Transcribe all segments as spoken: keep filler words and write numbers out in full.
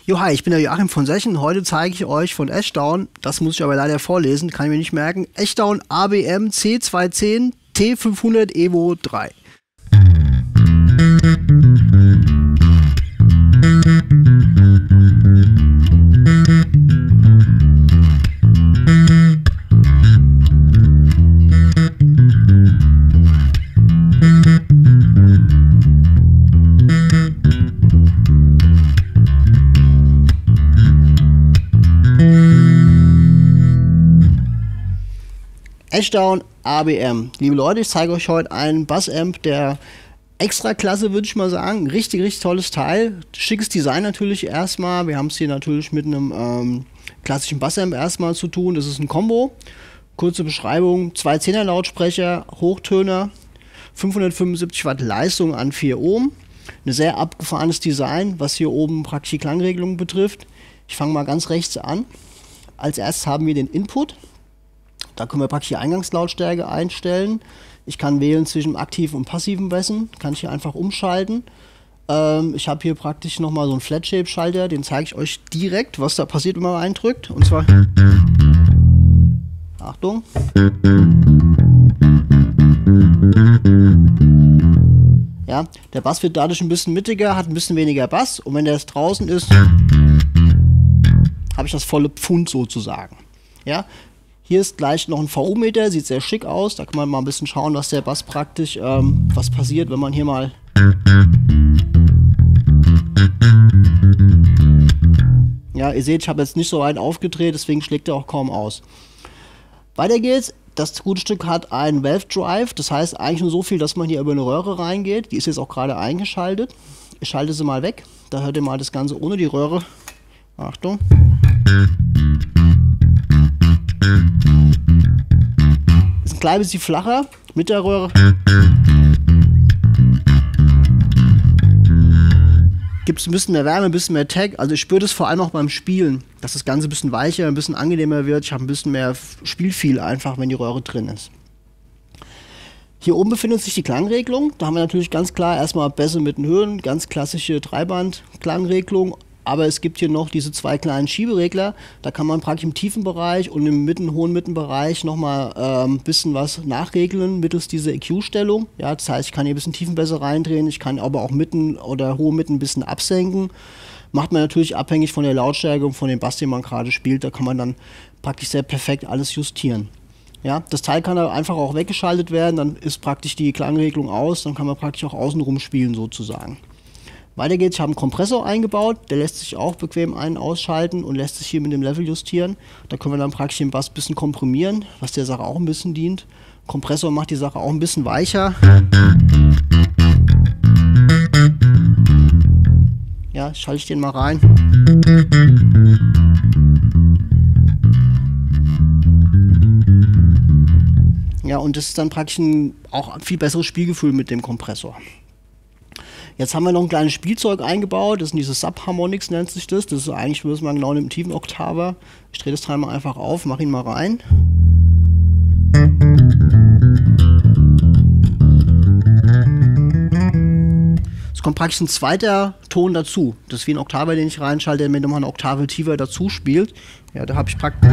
Jo, hi, ich bin der Joachim von Sechen. Heute zeige ich euch von Ashdown, das muss ich aber leider vorlesen, kann ich mir nicht merken, Ashdown A B M C zweihundertzehn T fünfhundert Evo drei. Ashdown A B M. Liebe Leute, ich zeige euch heute einen Bassamp der Extraklasse, würde ich mal sagen. Richtig, richtig tolles Teil. Schickes Design natürlich erstmal. Wir haben es hier natürlich mit einem ähm, klassischen Bassamp erstmal zu tun. Das ist ein Combo. Kurze Beschreibung: zwei Zehner Lautsprecher, Hochtöner, fünfhundertfünfundsiebzig Watt Leistung an vier Ohm. Ein sehr abgefahrenes Design, was hier oben praktisch die Klangregelung betrifft. Ich fange mal ganz rechts an. Als erstes haben wir den Input. Da können wir praktisch die Eingangslautstärke einstellen. Ich kann wählen zwischen aktiven und passiven Bässen. Kann ich hier einfach umschalten. Ähm, ich habe hier praktisch nochmal so einen Flat-Shape-Schalter. Den zeige ich euch direkt, was da passiert, wenn man eindrückt. Und zwar... Achtung. Ja, der Bass wird dadurch ein bisschen mittiger, hat ein bisschen weniger Bass. Und wenn der jetzt draußen ist, habe ich das volle Pfund sozusagen. Ja. Hier ist gleich noch ein V U-Meter, sieht sehr schick aus. Da kann man mal ein bisschen schauen, was der Bass praktisch, ähm, was passiert, wenn man hier mal... Ja, ihr seht, ich habe jetzt nicht so weit aufgedreht, deswegen schlägt er auch kaum aus. Weiter geht's. Das gute Stück hat einen Valve Drive, das heißt eigentlich nur so viel, dass man hier über eine Röhre reingeht. Die ist jetzt auch gerade eingeschaltet. Ich schalte sie mal weg. Da hört ihr mal das Ganze ohne die Röhre. Achtung. Ist ein klein bisschen flacher mit der Röhre. Gibt es ein bisschen mehr Wärme, ein bisschen mehr Tag. Also ich spüre das vor allem auch beim Spielen, dass das Ganze ein bisschen weicher, ein bisschen angenehmer wird. Ich habe ein bisschen mehr Spielfeel einfach, wenn die Röhre drin ist. Hier oben befindet sich die Klangregelung. Da haben wir natürlich ganz klar erstmal Bässe mit den Höhen, ganz klassische Dreiband-Klangregelung. Aber es gibt hier noch diese zwei kleinen Schieberegler. Da kann man praktisch im tiefen Bereich und im mitten, hohen Mittenbereich nochmal ein ähm, bisschen was nachregeln mittels dieser E Q-Stellung. Ja, das heißt, ich kann hier ein bisschen Tiefenbässe reindrehen, ich kann aber auch Mitten oder hohe Mitten ein bisschen absenken. Macht man natürlich abhängig von der Lautstärke und von dem Bass, den man gerade spielt. Da kann man dann praktisch sehr perfekt alles justieren. Ja, das Teil kann dann einfach auch weggeschaltet werden, dann ist praktisch die Klangregelung aus, dann kann man praktisch auch außenrum spielen sozusagen. Weiter geht's, ich habe einen Kompressor eingebaut, der lässt sich auch bequem ein- und ausschalten und lässt sich hier mit dem Level justieren. Da können wir dann praktisch den Bass ein bisschen komprimieren, was der Sache auch ein bisschen dient. Kompressor macht die Sache auch ein bisschen weicher. Ja, schalte ich den mal rein. Ja, und das ist dann praktisch ein, auch ein viel besseres Spielgefühl mit dem Kompressor. Jetzt haben wir noch ein kleines Spielzeug eingebaut, das sind diese Subharmonics, nennt sich das. Das ist eigentlich, würde man genau in einem tiefen Oktaver. Ich drehe das Teil mal einfach auf, mache ihn mal rein. Es kommt praktisch ein zweiter Ton dazu. Das ist wie ein Oktaver, den ich reinschalte, der mir nochmal eine Oktave tiefer dazu spielt. Ja, da habe ich praktisch...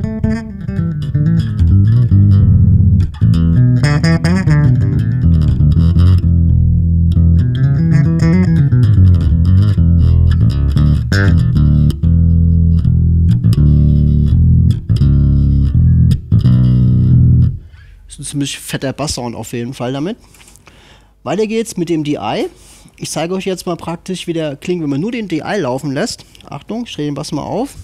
Ist ein ziemlich fetter Basssound auf jeden Fall damit. Weiter geht's mit dem D I. Ich zeige euch jetzt mal praktisch, wie der klingt, wenn man nur den D I laufen lässt. Achtung, ich drehe den Bass mal auf.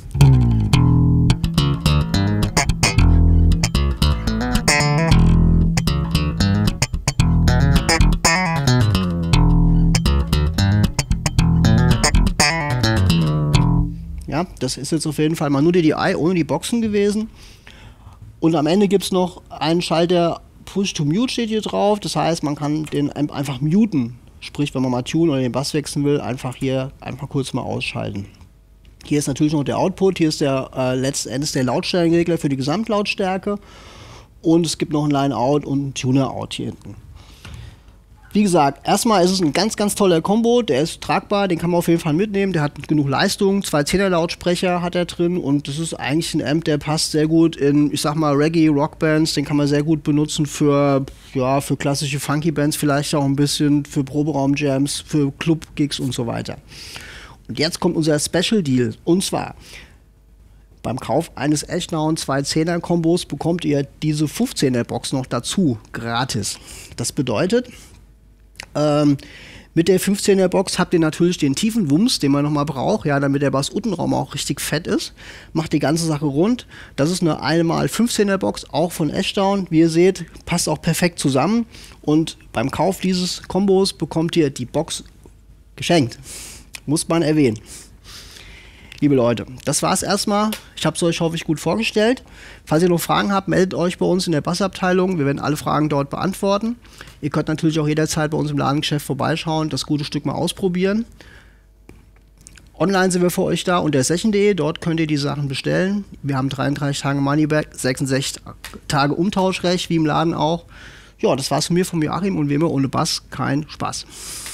Ja, das ist jetzt auf jeden Fall mal nur die D I ohne die Boxen gewesen. Und am Ende gibt es noch einen Schalter, Push to Mute steht hier drauf. Das heißt, man kann den einfach muten. Sprich, wenn man mal tunen oder den Bass wechseln will, einfach hier einfach kurz mal ausschalten. Hier ist natürlich noch der Output. Hier ist der äh, letzten Endes der Lautstärkenregler für die Gesamtlautstärke. Und es gibt noch ein Line-Out und ein Tuner-Out hier hinten. Wie gesagt, erstmal ist es ein ganz, ganz toller Combo. Der ist tragbar, den kann man auf jeden Fall mitnehmen. Der hat genug Leistung, zwei Zehner-Lautsprecher hat er drin und das ist eigentlich ein Amp, der passt sehr gut in, ich sag mal, Reggae, Rockbands. Den kann man sehr gut benutzen für, ja, für klassische Funky-Bands, vielleicht auch ein bisschen für Proberaum-Jams, für Club-Gigs und so weiter. Und jetzt kommt unser Special-Deal und zwar beim Kauf eines Ashdown zwei Zehner-Kombos bekommt ihr diese fünfzehner-Box noch dazu, gratis. Das bedeutet, Ähm, mit der fünfzehner-Box habt ihr natürlich den tiefen Wumms, den man nochmal braucht, ja, damit der Bass-Untenraum auch richtig fett ist. Macht die ganze Sache rund. Das ist eine einmal fünfzehner-Box, auch von Ashdown. Wie ihr seht, passt auch perfekt zusammen. Und beim Kauf dieses Kombos bekommt ihr die Box geschenkt. Muss man erwähnen. Liebe Leute, das war's erstmal. Ich habe es euch, hoffe ich, gut vorgestellt. Falls ihr noch Fragen habt, meldet euch bei uns in der Bassabteilung. Wir werden alle Fragen dort beantworten. Ihr könnt natürlich auch jederzeit bei uns im Ladengeschäft vorbeischauen, das gute Stück mal ausprobieren. Online sind wir für euch da unter session punkt de. Dort könnt ihr die Sachen bestellen. Wir haben dreiunddreißig Tage Moneyback, sechsundsechzig Tage Umtauschrecht, wie im Laden auch. Ja, das war's von mir, von Joachim und wie immer ohne Bass kein Spaß.